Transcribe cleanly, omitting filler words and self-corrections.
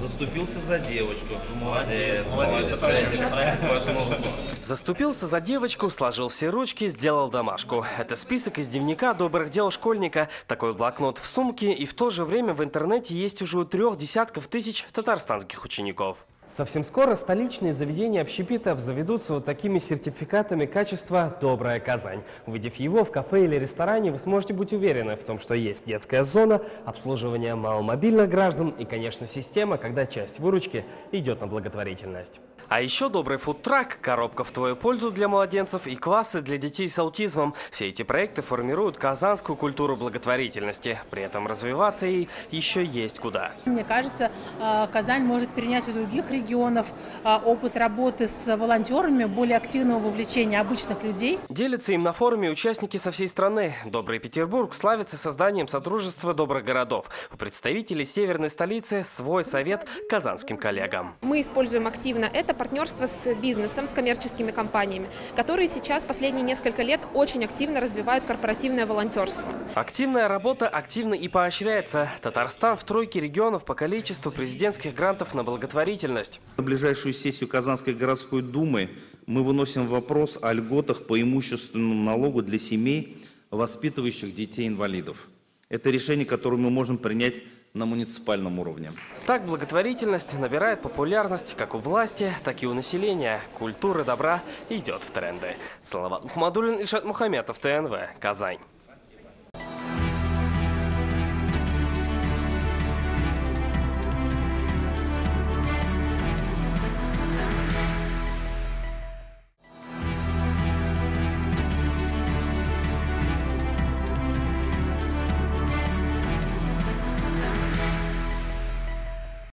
Заступился за девочку. Молодец, Заступился за девочку, сложил все ручки, сделал домашку. Это список из дневника добрых дел школьника. Такой блокнот в сумке, и в то же время в интернете есть уже у 3 десятков тысяч татарстанских учеников. Совсем скоро столичные заведения общепита обзаведутся вот такими сертификатами качества «Добрая Казань». Увидев его в кафе или ресторане, вы сможете быть уверены в том, что есть детская зона, обслуживание маломобильных граждан и, конечно, система, когда часть выручки идет на благотворительность. А еще добрый фудтрак, коробка в твою пользу для младенцев и квасы для детей с аутизмом. Все эти проекты формируют казанскую культуру благотворительности. При этом развиваться ей еще есть куда. Мне кажется, Казань может перенять у других регионов опыт работы с волонтерами, более активного вовлечения обычных людей. Делятся им на форуме участники со всей страны. Добрый Петербург славится созданием Содружества добрых городов. У представителей северной столицы свой совет казанским коллегам. Мы используем активно это партнерство с бизнесом, с коммерческими компаниями, которые сейчас последние несколько лет очень активно развивают корпоративное волонтерство. Активная работа активно и поощряется. Татарстан в тройке регионов по количеству президентских грантов на благотворительность. На ближайшую сессию Казанской городской думы мы выносим вопрос о льготах по имущественному налогу для семей, воспитывающих детей-инвалидов. Это решение, которое мы можем принять на муниципальном уровне. Так благотворительность набирает популярность как у власти, так и у населения. Культура добра идет в тренды. Салават Мухаммадуллин, Ильшат Мухаметов, ТНВ, Казань.